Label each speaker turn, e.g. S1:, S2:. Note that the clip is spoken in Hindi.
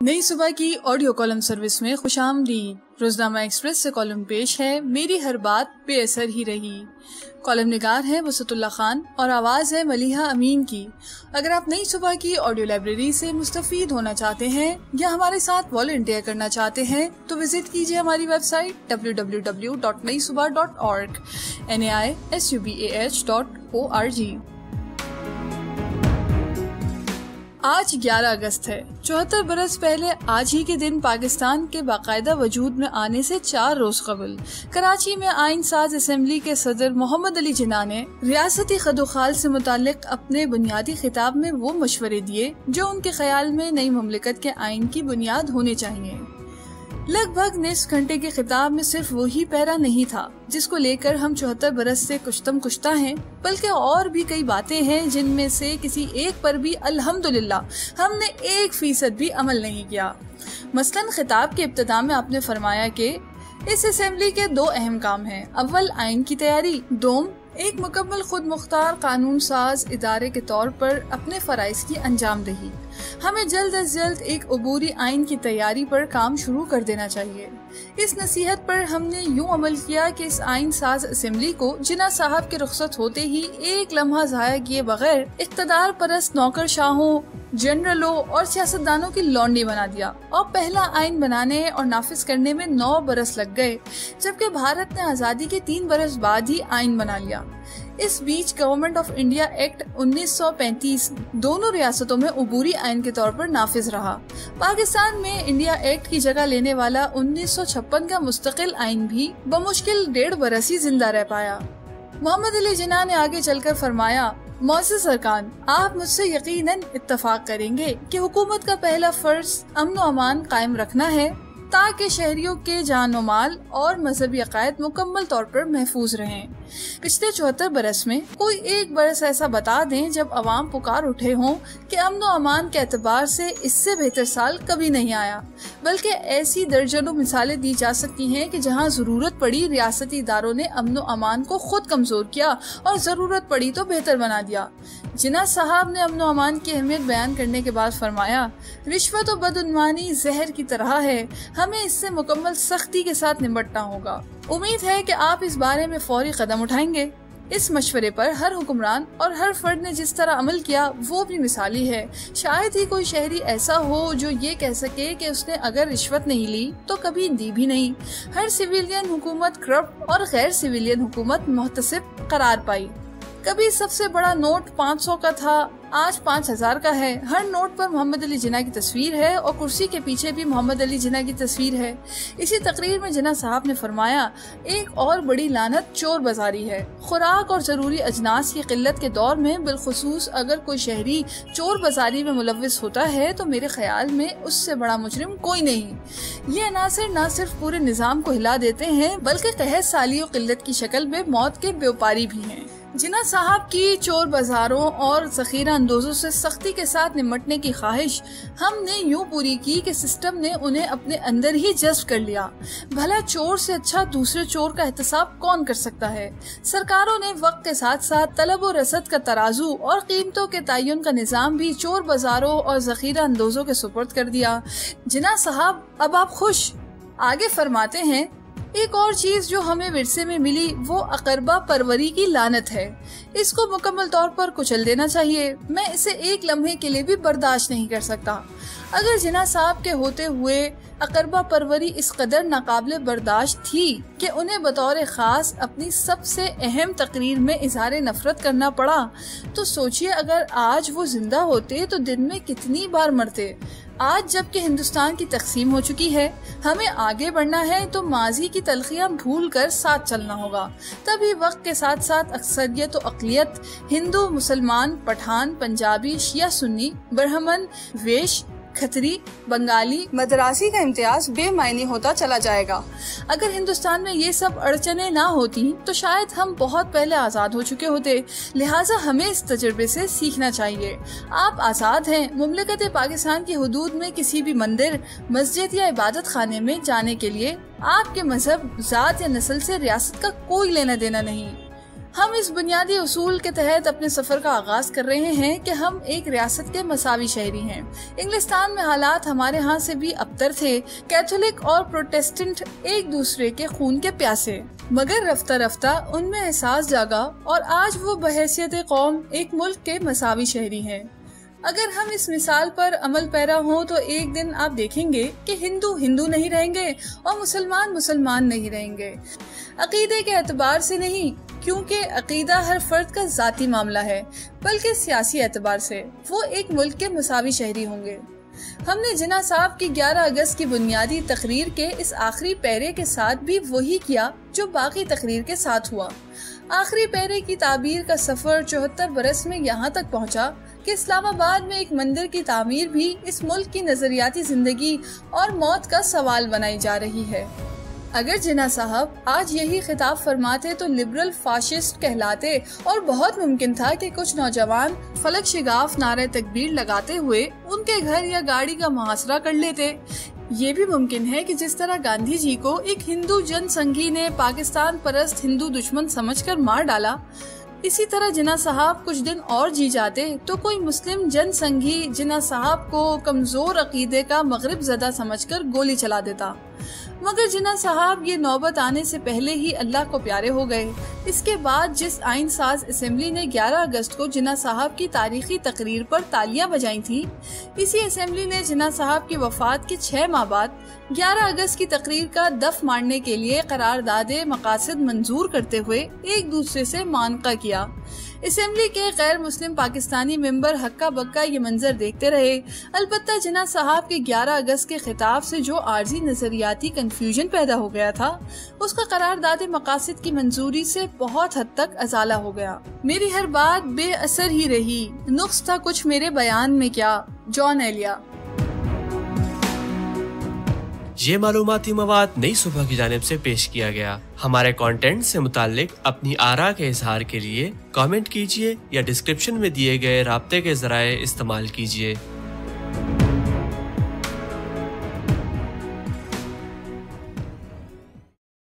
S1: नई सुबह की ऑडियो कॉलम सर्विस में खुशामदीद। रोजनामा एक्सप्रेस से कॉलम पेश है मेरी हर बात बेअसर ही रही। कॉलम निगार है वसतुल्ला खान और आवाज़ है मलिहा अमीन की। अगर आप नई सुबह की ऑडियो लाइब्रेरी से मुस्तफ़ीद होना चाहते हैं या हमारे साथ वॉलंटियर करना चाहते हैं तो विजिट कीजिए हमारी वेबसाइट www.naisubah.org naisubah.org। आज 11 अगस्त है। 74 बरस पहले आज ही के दिन पाकिस्तान के बाकायदा वजूद में आने से 4 रोज कबल कराची में आइन साज असेंबली के सदर मोहम्मद अली जिन्ना ने रियासती खदोखाल से मुतालिक अपने बुनियादी खिताब में वो मशवरे दिए जो उनके ख्याल में नई मुमलिकत के आइन की बुनियाद होने चाहिए। लगभग निस्फ घंटे के खिताब में सिर्फ वही पैरा नहीं था जिसको लेकर हम 74 बरस से कुश्तम कुश्ता हैं, बल्कि और भी कई बातें हैं जिनमें से किसी एक पर भी अल्हम्दुलिल्लाह हमने 1% भी अमल नहीं किया। मसलन खिताब के इब्तिदा में आपने फरमाया कि इस असेंबली के 2 अहम काम हैं। अव्वल आइन की तैयारी, दोम एक मुकम्मल खुद मुख्तार कानून साज इदारे के तौर पर अपने फराइज की अंजाम दही। हमें जल्द अज जल्द एक अबूरी आइन की तैयारी पर काम शुरू कर देना चाहिए। इस नसीहत पर हमने यूं अमल किया कि इस आइन साज असेंबली को जिन्ना साहब के रुखसत होते ही एक लम्हा ज़ाया किए बगैर इक़्तिदार परस्त नौकरशाहों, जनरलों और सियासतदानों की लौंडी बना दिया और पहला आइन बनाने और नाफिज करने में 9 बरस लग गए, जबकि भारत ने आज़ादी के 3 बरस बाद ही आइन बना लिया। इस बीच गवर्नमेंट ऑफ इंडिया एक्ट 1935 दोनों रियासतों में अबूरी आइन के तौर पर नाफिज रहा। पाकिस्तान में इंडिया एक्ट की जगह लेने वाला 1956 का मुस्तकिल आइन भी बमुश्किल 1.5 बरस ही जिंदा रह पाया। मोहम्मद अली जिन्ना ने आगे चलकर फरमाया, मोअज़्ज़िज़ अरकान, आप मुझसे यकीनन इत्तफाक करेंगे कि हुकूमत का पहला फर्ज अमन व अमान कायम रखना है ताकि शहरियों के जान व माल और मजहबी अकायद मुकम्मल तौर पर महफूज रहें। पिछले 74 बरस में कोई एक बरस ऐसा बता दें जब अवाम पुकार उठे हों कि अमन व अमान के एतबार से इससे बेहतर साल कभी नहीं आया, बल्कि ऐसी दर्जनों मिसालें दी जा सकती हैं कि जहां जरूरत पड़ी रियासती इदारों ने अमन व अमान को खुद कमजोर किया और जरूरत पड़ी तो बेहतर बना दिया। जिन्ना साहब ने अमन व अमान की अहमियत बयान करने के बाद फरमाया, रिश्वत और बदउनवानी जहर की तरह है, हमें इससे मुकम्मल सख्ती के साथ निपटना होगा। उम्मीद है कि आप इस बारे में फौरी कदम उठाएंगे। इस मशवरे पर हर हुक्मरान और हर फर्द ने जिस तरह अमल किया वो भी मिसाली है। शायद ही कोई शहरी ऐसा हो जो ये कह सके कि उसने अगर रिश्वत नहीं ली तो कभी दी भी नहीं। हर सिविलियन हुकूमत करप्ट और गैर सिविलियन हुकूमत मुहतसिब करार पाई। कभी सबसे बड़ा नोट 500 का था, आज 5000 का है। हर नोट पर मोहम्मद अली जिन्ना की तस्वीर है और कुर्सी के पीछे भी मोहम्मद अली जिन्ना की तस्वीर है। इसी तकरीर में जिन्ना साहब ने फरमाया, एक और बड़ी लानत चोर बाजारी है। खुराक और जरूरी अजनास की किल्लत के दौर में बिलखुसूस अगर कोई शहरी चोर बाजारी में मुलव्विस होता है तो मेरे ख्याल में उससे बड़ा मुजरिम कोई नहीं। ये अनासर न सिर्फ पूरे निजाम को हिला देते हैं बल्कि कहत साली और किल्लत की शक्ल में मौत के व्यापारी भी हैं। जिन्ना साहब की चोर बाजारों और जखीरा अंदोजों से सख्ती के साथ निपटने की ख्वाहिश हमने यूं पूरी की कि सिस्टम ने उन्हें अपने अंदर ही जज्ब कर लिया। भला चोर से अच्छा दूसरे चोर का एहतसाब कौन कर सकता है। सरकारों ने वक्त के साथ साथ तलब और रसद का तराजू और कीमतों के तयन का निजाम भी चोर बाजारों और जखीरा अंदोजों के सुपुर्द कर दिया। जिन्ना साहब अब आप खुश। आगे फरमाते हैं, एक और चीज जो हमें विरसे में मिली वो अकरबा परवरी की लानत है। इसको मुकम्मल तौर पर कुचल देना चाहिए। मैं इसे एक लम्हे के लिए भी बर्दाश्त नहीं कर सकता। अगर जिन्ना साहब के होते हुए अकरबा परवरी इस कदर नाकाबिले बर्दाश्त थी कि उन्हें बतौर खास अपनी सबसे अहम तकरीर में इजहार नफरत करना पड़ा, तो सोचिए अगर आज वो जिंदा होते तो दिन में कितनी बार मरते। आज जबकि हिंदुस्तान की तकसीम हो चुकी है, हमें आगे बढ़ना है तो माजी की तलखियां भूल कर साथ चलना होगा। तभी वक्त के साथ साथ अक्सरियत और अक़लियत, हिंदू, मुसलमान, पठान, पंजाबी, शिया, सुन्नी, ब्राह्मण, वेश, खत्री, बंगाली, मद्रासी का इम्तियाज बेमायने होता चला जाएगा। अगर हिंदुस्तान में ये सब अड़चने ना होती तो शायद हम बहुत पहले आज़ाद हो चुके होते। लिहाजा हमें इस तजुर्बे से सीखना चाहिए। आप आज़ाद हैं। मुमलिकत पाकिस्तान की हुदूद में किसी भी मंदिर, मस्जिद या इबादत खाने में जाने के लिए आपके मजहब, जात या नस्ल से रियासत का कोई लेना देना नहीं। हम इस बुनियादी उसूल के तहत अपने सफर का आगाज कर रहे हैं कि हम एक रियासत के मसावी शहरी हैं। इंग्लिस्तान में हालात हमारे यहाँ से भी अबतर थे। कैथोलिक और प्रोटेस्टेंट एक दूसरे के खून के प्यासे, मगर रफ्ता रफ्ता उनमें एहसास जागा और आज वो बहैसियत कौम एक मुल्क के मसावी शहरी हैं। अगर हम इस मिसाल पर अमल पैरा हों तो एक दिन आप देखेंगे कि हिंदू हिंदू नहीं रहेंगे और मुसलमान मुसलमान नहीं रहेंगे। अकीदे के एतबार से नहीं, क्योंकि अकीदा हर फर्द का जाती मामला है, बल्कि सियासी एतबार से वो एक मुल्क के मसावी शहरी होंगे। हमने जिन्ना साहब की 11 अगस्त की बुनियादी तकरीर के इस आखिरी पैरे के साथ भी वही किया जो बाकी तकरीर के साथ हुआ। आखिरी पैरे की ताबीर का सफर 74 बरस में यहाँ तक पहुँचा कि इस्लामाबाद में एक मंदिर की तामीर भी इस मुल्क की नजरियाती जिंदगी और मौत का सवाल बनाई जा रही है। अगर जिन्ना साहब आज यही खिताब फरमाते तो लिबरल फाशिस्ट कहलाते और बहुत मुमकिन था कि कुछ नौजवान फलक शिगाफ नारे तकबीर लगाते हुए उनके घर या गाड़ी का मुहासरा कर लेते। ये भी मुमकिन है कि जिस तरह गांधी जी को एक हिंदू जनसंघी ने पाकिस्तान परस्त हिंदू दुश्मन समझकर मार डाला, इसी तरह जिन्ना साहब कुछ दिन और जी जाते तो कोई मुस्लिम जनसंघी जिन्ना साहब को कमजोर अकीदे का मगरिब ज़दा समझकर गोली चला देता। मगर जिन्ना साहब ये नौबत आने से पहले ही अल्लाह को प्यारे हो गए। इसके बाद जिस आइन साज असेंबली ने 11 अगस्त को जिन्ना साहब की तारीखी तकरीर पर तालियां बजाई थी, इसी असेंबली ने जिन्ना साहब की वफात के 6 माह बाद 11 अगस्त की तकरीर का दफ मारने के लिए करारदादे मकासद मंजूर करते हुए एक दूसरे से मानका किया। असेंबली के गैर मुस्लिम पाकिस्तानी मेंबर हक्का बक्का ये मंजर देखते रहे। अलबत्ता जिन्ना साहब के 11 अगस्त के खिताब से जो आर्जी नजरियाती कंफ्यूजन पैदा हो गया था, उसका करारदादे मकासद की मंजूरी से बहुत हद तक अजाला हो गया। मेरी हर बात बेअसर ही रही, नुक्स था कुछ मेरे बयान में क्या। जॉन एलिया।
S2: ये मालूमाती मवाद नई सुबह की जानिब से पेश किया गया। हमारे कंटेंट से मुताल्लिक अपनी आरा के इजहार के लिए कमेंट कीजिए या डिस्क्रिप्शन में दिए गए राब्ते के जराए इस्तेमाल कीजिए।